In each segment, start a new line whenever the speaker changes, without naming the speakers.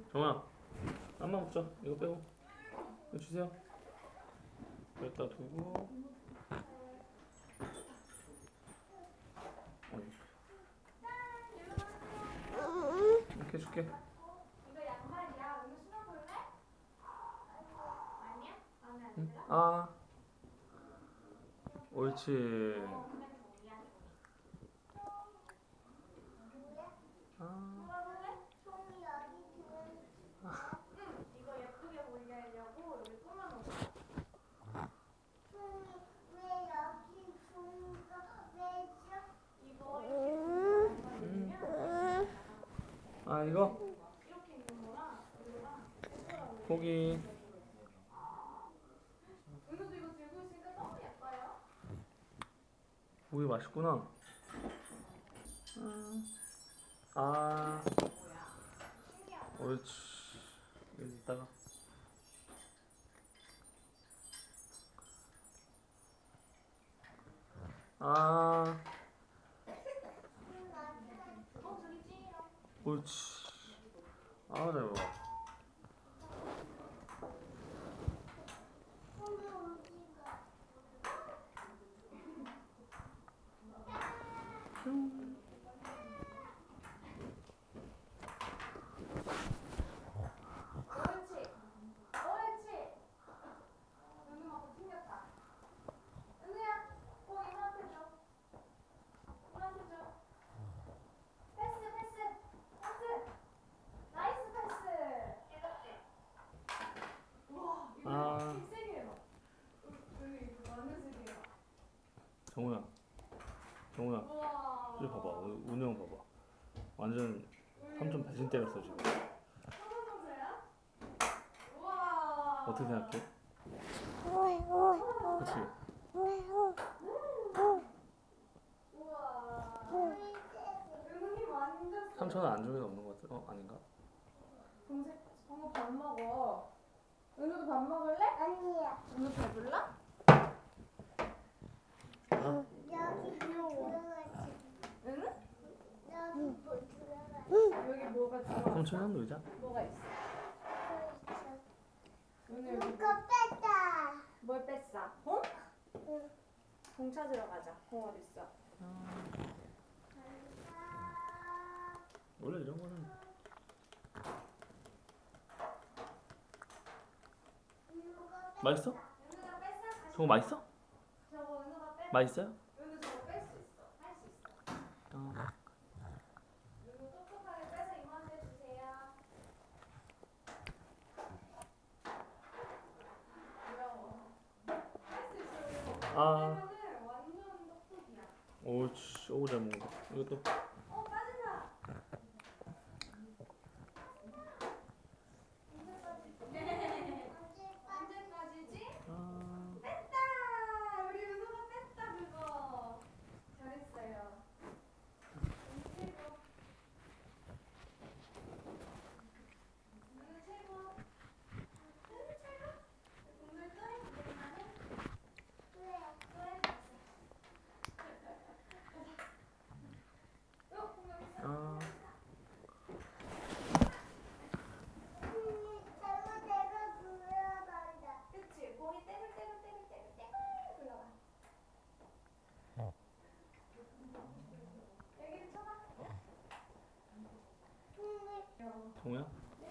정아, 한번 먹자. 이거 빼고. 이거 주세요. 여기다 두고. 이렇게 해줄게.
이거 양말이야. 오늘 신어볼래? 아니야? 마음에 안
응?
들어?
아, 옳지.
그냥 종이야, 종이.
아,
물어볼래? 종이 여기 들어있어. 응, 이거 예쁘게 보이게 하려고 여기 꾸며놓았어. 종이 왜 여기 종이가 왜 있어? 이거 이렇게 양말이면
아 이거
이렇게 있는 거랑 이거랑 예쁘더라고.
고기.
은우도 이거 들고 있으니까 너무 예뻐요.
고기 맛있구나. 아,
뭐야? 신기하다.
옳지. 여기 있다가. 아,
저기 찌이랑.
옳지. 아, 잘 먹어.
옳지. 옳지. 은우 아빠 튕겼다. 은우야, 공 이모한테 줘. 이모한테 줘. 패스, 패스, 패스. 나이스 패스. 이렇게. 우와, 이거
아.
힘 세게 해봐. 은우 이거 완전 세게 해봐.
정우야, 정우야.
우와.
이리 봐봐. 운우 형 봐봐. 완전 3점 배신 때렸어 지금.
선호동자야? 우와.
어떻게 생각해? 그렇지.
우와. 은우님 완전.
삼촌은 안쪽에 없는 것 같아. 아닌가?
동생, 정우 밥 먹어. 은우도 밥 먹을래? 아니야. 은우 배불러?
어?
여기 들어가지.
은우?
여기 뭐 들어가지?
여기 뭐가 들어가?
삼촌이 한 놀자.
뭐가 있어? 은우 여기
이거 뺐다.
뭘 뺐어? 공?
응.
공 찾으러 가자. 공 어딨어?
원래 이런 거는 맛있어?
은우가 뺐어? 다시.
저거 맛있어?
저거 은우가 뺐.
맛있어요?
은우 저거 뺄 수 있어. 할 수 있어.
어.
은우 똑똑하게 빼서 이모한테 주세요. 귀여워. 할 수 있어. 은우.
아,
이거는 완전 똑똑이야.
옳지. 오, 잘 먹는다. 이것도.
빠진다. 언제까지지?
아,
뺐다. 우리 은우가 뺐다 그거. 잘했어요. 최고. 은우 최고. 은우 최고. 공들 또 해? 공들만 해? 또 해. 또 해. 공 여기 있어.
아,
잘못 내가 불러간다.
그치? 공이 떼굴떼굴떼굴떼굴떼굴 굴러가. 여기를 쳐봐.
정우야?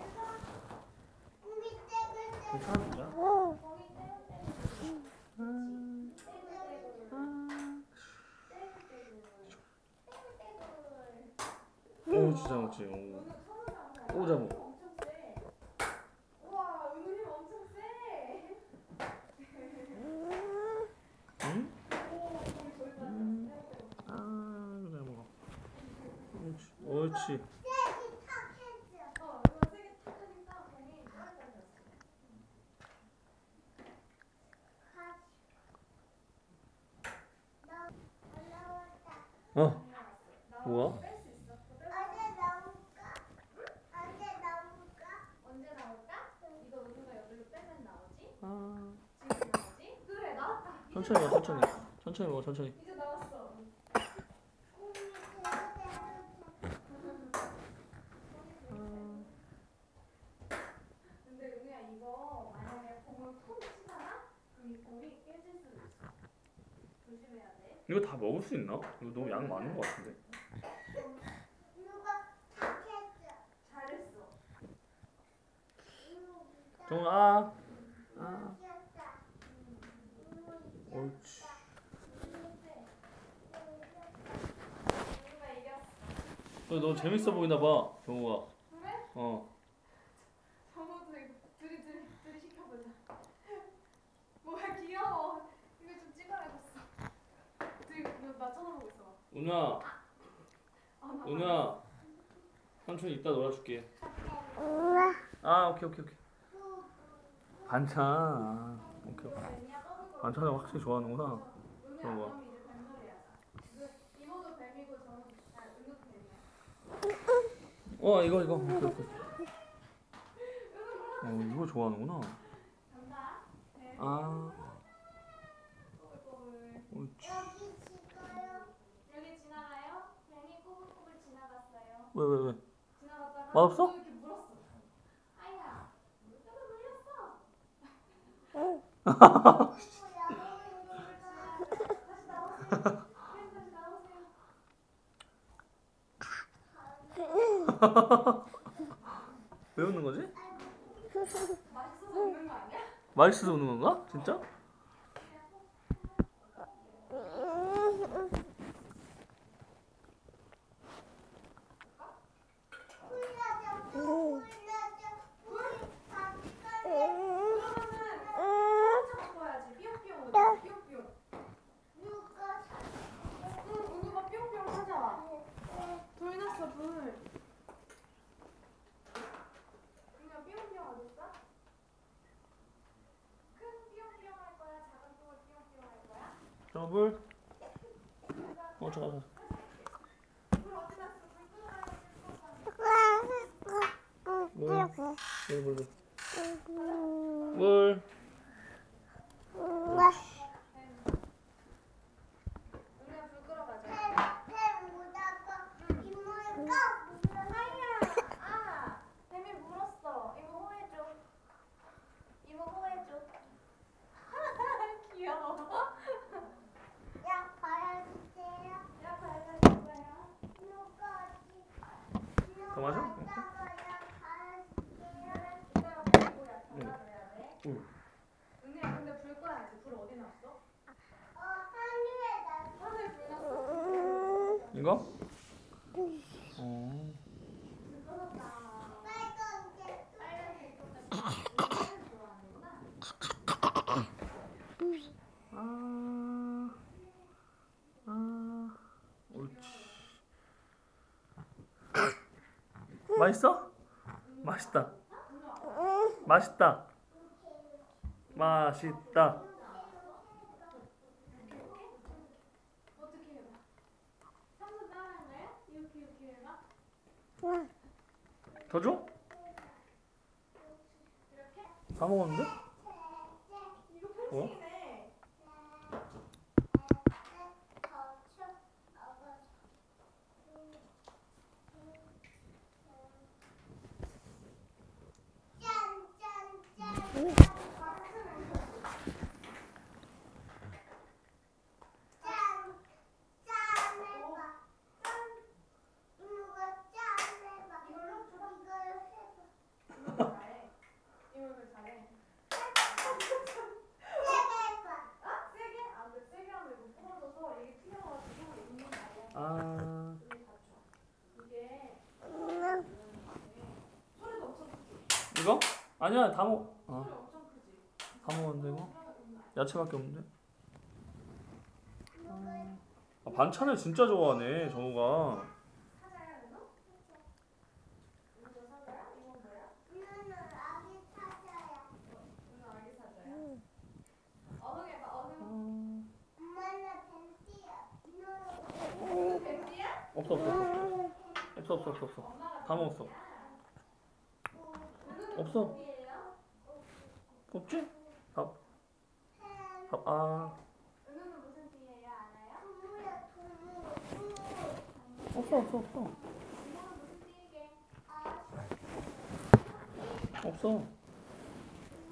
우리 떼글
괜찮아, 진짜?
공이 떼굴떼굴.
오, 진짜 먹지. 오, 잘 먹어.
엄청 세. 우와, 은우 힘 엄청 세.
응?
오, 공이 저기
아, 잘 먹어. 옳지. 옳지.
떼기 탁했어.
은우가 세게 탁 하니까 공이 떨어졌어.
너 올라왔다.
어, 뭐야?
뺄 수 있어.
언제 나올까? 언제 나올까?
언제 나올까? 이거 은우가 여기로 빼면 나오지?
아,
지금 나오지? 그래, 나왔다.
천천히 먹어, 천천히. 천천히 먹어, 천천히.
이제 나왔어.
공이 들어가서
이거 다 먹을 수 있나? 이거 너무 양 많은 것 같은데.
누가 착했어?
잘했어.
정아. 아.
이겼다.
옳지.
누가 이겼어?
너 재밌어 보이나 봐, 정우가.
그래?
어.
정우도 이거 둘이 시켜보자. 뭐야 귀여워. 이거 좀 찍어야겠어. 둘이 나 쳐다보고 있어.
은우야,
아, 나
은우야. 삼촌 이따 놀아줄게.
우와.
아, 오케이. 반찬. 아, 오케이.
뱀이야 떠는 거.
반찬을 확실히 좋아하는구나.
은우야
그런 거.
그럼 이제 뱀놀이 하자. 이모도 뱀이고 저는 은우도 뱀이야.
이거. 오케이. 이거 좋아하는구나.
간다. 뱀.
아,
꼬불꼬불.
옳지.
여기 지가요.
여기 지나가요? 뱀이 꼬불꼬불 지나갔어요.
왜?
지나갔다가
맛없어?
또 이렇게 물었어. 아야, 물가가 물렸어.
그리고
다시 나오세요. 뱀 다시 나오세요.
왜 웃는 거지?
맛있어서 웃는 거 아니야?
맛있어서 웃는 건가? 진짜?
그러면은 쳐봐야지. 삐용삐용 어디? 삐용삐용. 응, 은우가 삐용삐용 찾아와. 불 났어 불. 은우야 삐용삐용 어딨어? 큰 삐용삐용 할 거야? 작은 똥을 삐용삐용 할 거야?
정우 물. 잠깐.
불 어디 났어? 불 끄러가야 될
물.
은우야 불 끄러가자. 하이야! 아! 뱀이 물었어. 이모 호해줘. 이모 호해줘. 귀여워. 야, 발라줄 거야.
더 마셔?
이따가 버리고 야, 발라줘야 돼.
응.
은우야, 근데 불 꺼야지. 불 어디 났어? 하늘에 불 났어.
이거?
불 꺼졌다. 빨간색 똑같이. 은우는 좋아하는구나.
옳지. 맛있어? 맛있다. 맛있다.
어떻게 해봐? 삼촌 따라할래요? 이렇게 해봐.
더 줘?
이렇게?
다 먹었는데?
이거 편식이네. 이거 잘해. 이거 잘해. 아? 세게? 안 돼. 세게 하면 이거 부러져서 이게 튀겨가지고 있는 거 아니야. 이게 다쳐. 이게 소리도 엄청 크지?
이거? 아니야, 다 먹.
소리 엄청 크지?
다 먹었는데 이거? 야채밖에 없는데? 반찬을 진짜 좋아하네, 정우가.
사자야, 은우? 은우 사자야? 이건 뭐야? 은우 아기 사자야? 어흥해봐, 어흥. 은우 뱀띠야?
없어.
엄마가
다 먹었어.
은우는
없어.
뱀띠예요?
없지? 밥.
은우는 무슨 띠예요? 알아요?
없어.
이모는 무슨 띠이게?
없어.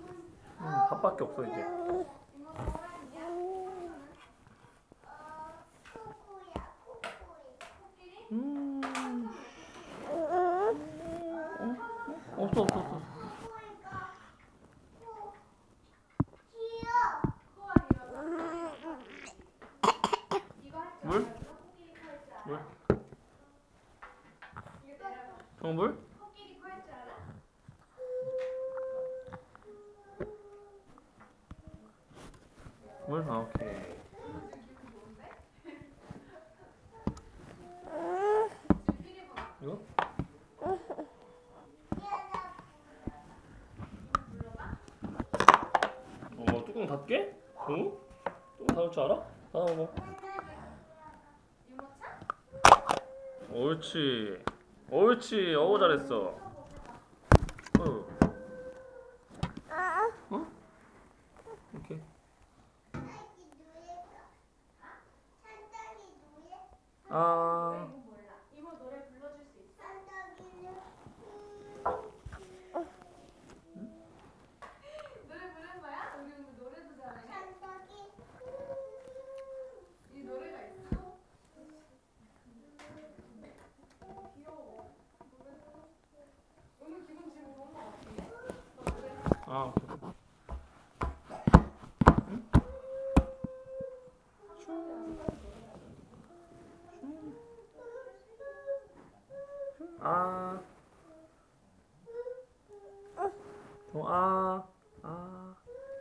밥밖에 없어, 이제.
이모는 호랑이야? 삼촌은?
없어 없어 없어. 물? 물? 정물? 물? 아 오케이. 이거? 뚜껑 닫게? 응? 뚜껑 닫을 줄 알아? 닫아봐. 옳지. 옳지. 어우 잘했어. 어? 오케이. 아.
이모 노래 불러줄 수 있어? 노래 부른 거야? 우리 오늘 노래도 잘해. 이 노래가 있어? 귀여워. 오늘 기분 지금 좋은 거 같은데? 너 노래
아 오케이. 아. 아. 아.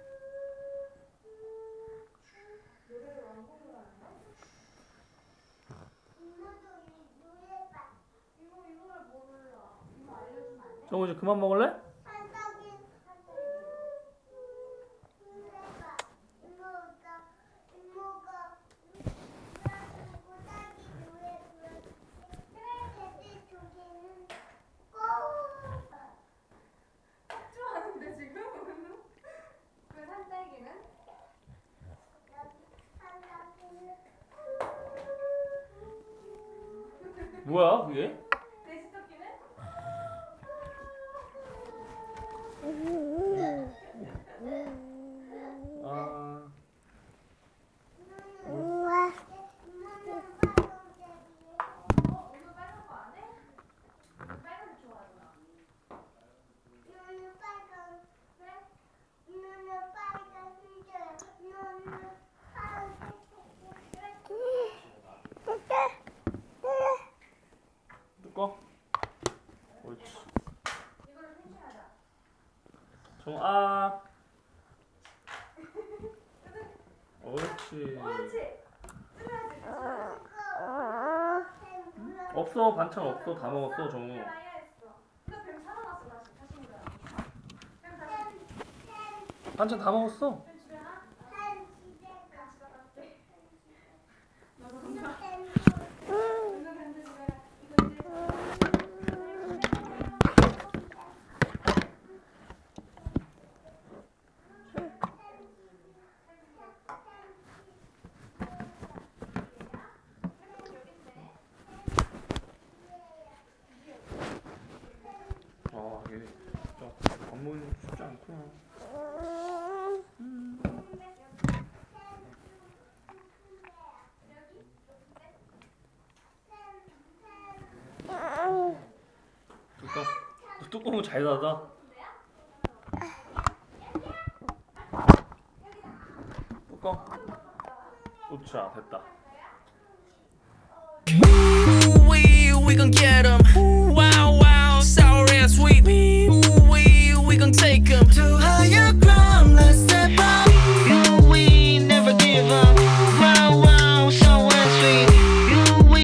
이모 이 노래 몰라. 이모 알려주면 안 돼?
정우 이제 그만 먹을래?
좋아하는데 지금? 그 산딸기는?
뭐야 그게?
돼지토끼는?
아.
오늘 빨간 거 안 해? 빨간색 좋아하잖아.
뚜껑. 옳지.
이거를 펜싱하자.
정우 아. 옳지.
옳지.
없어 반찬 없어 다 먹었어 정우.
나야 했어. 이거 뱀 살아났어 다시 먹어야. 뱀 다시.
반찬 다 먹었어.
뱀 집에 나? 같이 갔다 올게. 너도 혼자. 오늘 뱀들 집에 가. 이거 이제.
아 이게 진짜 안 먹는 게 쉽지 않구나. 뚜껑. 뚜껑을 잘 닫아. 뚜껑. 옳지 됐다.